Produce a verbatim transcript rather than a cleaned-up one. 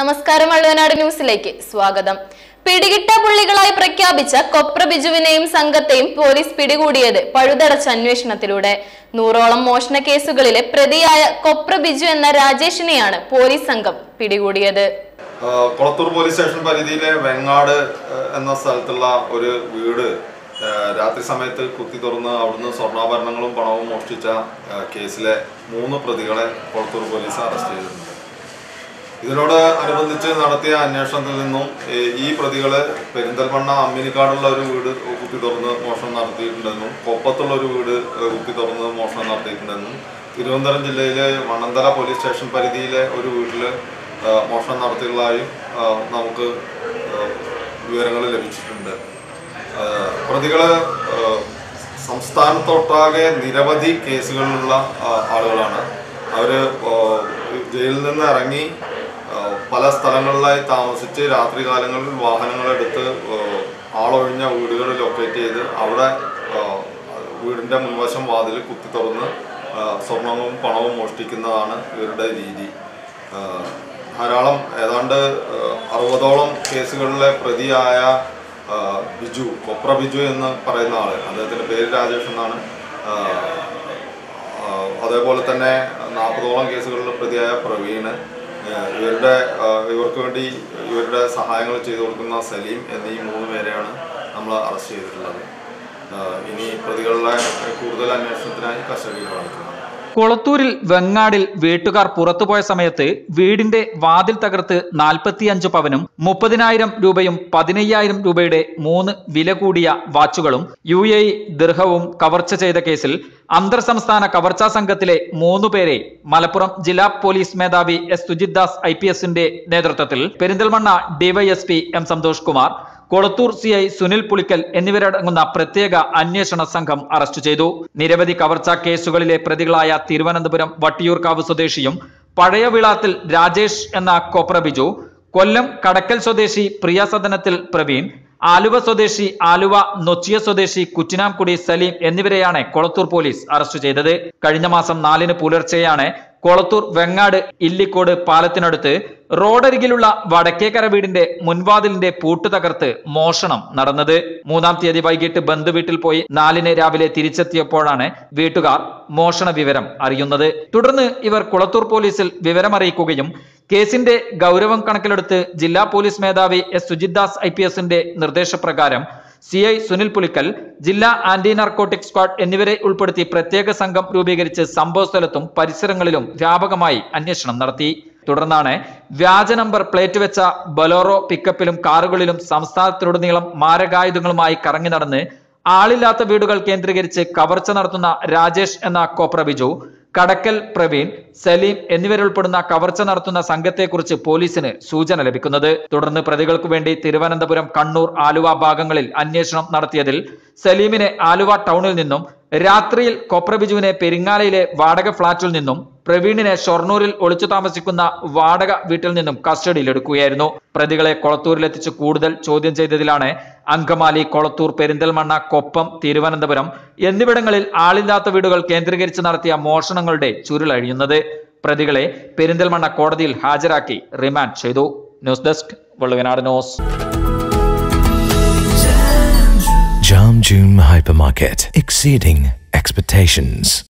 നമസ്കാരം വള്ളുവനാട് ന്യൂസിലേക്ക് സ്വാഗതം. പിടികിട്ട പുള്ളികളായി പ്രഖ്യാപിച്ച കൊപ്ര ബിജുവിനെയും സംഘത്തെയും പോലീസ് പിടികൂടിയത് പഴുതടച്ച അന്വേഷണത്തിലൂടെ. നൂറോളം മോഷണ കേസുകളിലെ പ്രതിയായ കൊപ്ര ബിജു എന്ന രാജേഷിനെയാണ് പോലീസ് സംഘം പിടികൂടിയത്. കൊളത്തൂർ പോലീസ് സ്റ്റേഷൻ പരിധിയിലെ വെങ്ങാട് എന്ന സ്ഥലത്തുള്ള ഒരു വീട് രാത്രി സമയത്ത് കുത്തി തുറന്ന് അവിടുന്ന് സ്വർണ്ണാഭരണങ്ങളും പണവും മോഷ്ടിച്ച കേസിലെ മൂന്ന് പ്രതികളെ കൊളത്തൂർ പോലീസ് അറസ്റ്റ് ചെയ്തിട്ടുണ്ട്. ഇതിനോട് അനുബന്ധിച്ച് നടത്തിയ അന്വേഷണത്തിൽ നിന്നും ഈ പ്രതികള് പെരിന്തൽമണ്ണ അമ്മിനിക്കാടുള്ള ഒരു വീട് കുത്തി തുറന്ന് മോഷണം നടത്തിയിട്ടുണ്ടെന്നും കൊപ്പത്തുള്ള ഒരു വീട് കുത്തി തുറന്ന് മോഷണം നടത്തിയിട്ടുണ്ടെന്നും തിരുവനന്തപുരം ജില്ലയിലെ മണന്തല പോലീസ് സ്റ്റേഷൻ പരിധിയിലെ ഒരു വീട്ടിൽ മോഷണം നടത്തിയുള്ളതായും നമുക്ക് വിവരങ്ങൾ ലഭിച്ചിട്ടുണ്ട്. പ്രതികള് സംസ്ഥാനത്തൊട്ടാകെ നിരവധി കേസുകളിലുള്ള ആളുകളാണ്. അവർ ജയിലിൽ നിന്ന് ഇറങ്ങി പല സ്ഥലങ്ങളിലായി താമസിച്ച് രാത്രി കാലങ്ങളിൽ വാഹനങ്ങളെടുത്ത് ആളൊഴിഞ്ഞ വീടുകൾ ലൊക്കേറ്റ് ചെയ്ത് അവിടെ വീടിൻ്റെ മുൻവശം വാതിൽ കുത്തി തുറന്ന് സ്വർണവും പണവും മോഷ്ടിക്കുന്നതാണ് ഇവരുടെ രീതി. ധാരാളം ഏതാണ്ട് അറുപതോളം കേസുകളിലെ പ്രതിയായ ബിജു, കൊപ്ര ബിജു എന്ന് പറയുന്ന ആള്, അദ്ദേഹത്തിൻ്റെ പേര് രാജേഷ് എന്നാണ്. അതേപോലെ തന്നെ നാൽപ്പതോളം കേസുകളിലെ പ്രതിയായ പ്രവീണ്, ഇവരുടെ ഇവർക്ക് വേണ്ടി ഇവരുടെ സഹായങ്ങൾ ചെയ്തു കൊടുക്കുന്ന സലീം എന്നീ മൂന്ന് പേരെയാണ് നമ്മൾ അറസ്റ്റ് ചെയ്തിട്ടുള്ളത്. ഇനി പ്രതികളുടെ കൂടുതൽ അന്വേഷണത്തിനായി കസ്റ്റഡിയിൽ വാങ്ങിക്കുന്നത്. കൊളത്തൂരിൽ വെങ്ങാടിൽ വീട്ടുകാർ പുറത്തുപോയ സമയത്ത് വീടിന്റെ വാതിൽ തകർത്ത് നാൽപ്പത്തിയഞ്ച് പവനും മുപ്പതിനായിരം രൂപയും പതിനയ്യായിരം രൂപയുടെ മൂന്ന് വില കൂടിയ വാച്ചുകളും യു എ ദിർഹവും കവർച്ച ചെയ്ത കേസിൽ അന്തർ സംസ്ഥാന കവർച്ചാ സംഘത്തിലെ മൂന്നു പേരെ മലപ്പുറം ജില്ലാ പോലീസ് മേധാവി S Sujith Das I P എസിന്റെ നേതൃത്വത്തിൽ Perinthalmanna DYSP M Santhosh Kumar, Kolathur C I Sunil Pulikkal എന്നിവരടങ്ങുന്ന പ്രത്യേക അന്വേഷണ സംഘം അറസ്റ്റ് ചെയ്തു. നിരവധി കവർച്ചാ കേസുകളിലെ പ്രതികളായ തിരുവനന്തപുരം വട്ടിയൂർക്കാവ് സ്വദേശിയും പഴയ വിളാത്തിൽ രാജേഷ് എന്ന കൊപ്ര ബിജു, കൊല്ലം കടക്കൽ സ്വദേശി പ്രിയ സദനത്തിൽ പ്രവീൺ, ആലുവ സ്വദേശി ആലുവ നൊച്ചിയ സ്വദേശി കുറ്റിനാംകുടി സലീം എന്നിവരെയാണ് കൊളത്തൂർ പോലീസ് അറസ്റ്റ് ചെയ്തത്. കഴിഞ്ഞ മാസം നാലിന് പുലർച്ചെയാണ് കൊളത്തൂർ വെങ്ങാട് ഇല്ലിക്കോട് പാലത്തിനടുത്ത് റോഡരികിലുള്ള വടക്കേക്കര വീടിന്റെ മുൻവാതിലിന്റെ പൂട്ട് തകർത്ത് മോഷണം നടന്നത്. മൂന്നാം തീയതി വൈകിട്ട് ബന്ധുവീട്ടിൽ പോയി നാലിന് രാവിലെ തിരിച്ചെത്തിയപ്പോഴാണ് വീട്ടുകാർ മോഷണ വിവരം അറിയുന്നത്. തുടർന്ന് ഇവർ കൊളത്തൂർ പോലീസിൽ വിവരമറിയിക്കുകയും കേസിന്റെ ഗൗരവം കണക്കിലെടുത്ത് ജില്ലാ പോലീസ് മേധാവി S Sujith Das I P എസിന്റെ നിർദ്ദേശപ്രകാരം സി ഐ സുനിൽ പുളിക്കൽ, ജില്ലാ ആന്റി നാർക്കോട്ടിക് സ്ക്വാഡ് എന്നിവരെ ഉൾപ്പെടുത്തി പ്രത്യേക സംഘം രൂപീകരിച്ച് സംഭവ സ്ഥലത്തും പരിസരങ്ങളിലും വ്യാപകമായി അന്വേഷണം നടത്തി. തുടർന്നാണ് വ്യാജ നമ്പർ പ്ലേറ്റ് വെച്ച ബൊലോറോ പിക്കപ്പിലും കാറുകളിലും സംസ്ഥാനത്തിലുടനീളം മാരകായുധങ്ങളുമായി കറങ്ങി നടന്ന് ആളില്ലാത്ത വീടുകൾ കേന്ദ്രീകരിച്ച് കവർച്ച നടത്തുന്ന രാജേഷ് എന്ന കൊപ്ര ബിജു, കടക്കൽ പ്രവീൺ, സലീം എന്നിവരുൾപ്പെടുന്ന കവർച്ച നടത്തുന്ന സംഘത്തെക്കുറിച്ച് പോലീസിന് സൂചന ലഭിക്കുന്നത്. തുടർന്ന് പ്രതികൾക്കു വേണ്ടി തിരുവനന്തപുരം, കണ്ണൂർ, ആലുവ ഭാഗങ്ങളിൽ അന്വേഷണം നടത്തിയതിൽ സലീമിനെ ആലുവ ടൗണിൽ നിന്നും, രാത്രിയിൽ കൊപ്ര ബിജുവിനെ പെരിങ്ങാലയിലെ വാടക ഫ്ളാറ്റിൽ നിന്നും, പ്രവീണിനെ ഷൊർണൂരിൽ ഒളിച്ചു താമസിക്കുന്ന വാടക വീട്ടിൽ നിന്നും കസ്റ്റഡിയിലെടുക്കുകയായിരുന്നു. പ്രതികളെ കൊളത്തൂരിലെത്തിച്ച് കൂടുതൽ ചോദ്യം ചെയ്തതിലാണ് അങ്കമാലി, കൊളത്തൂർ, പെരിന്തൽമണ്ണ, കൊപ്പം, തിരുവനന്തപുരം എന്നിവിടങ്ങളിൽ ആളില്ലാത്ത വീടുകൾ കേന്ദ്രീകരിച്ച് നടത്തിയ മോഷണങ്ങളുടെ ചുരുളഴിയുന്നത്. പ്രതികളെ പെരിന്തൽമണ്ണ കോടതിയിൽ ഹാജരാക്കി റിമാൻഡ് ചെയ്തു. News desk Valluvanad news. Jam June Hypermarket, exceeding expectations.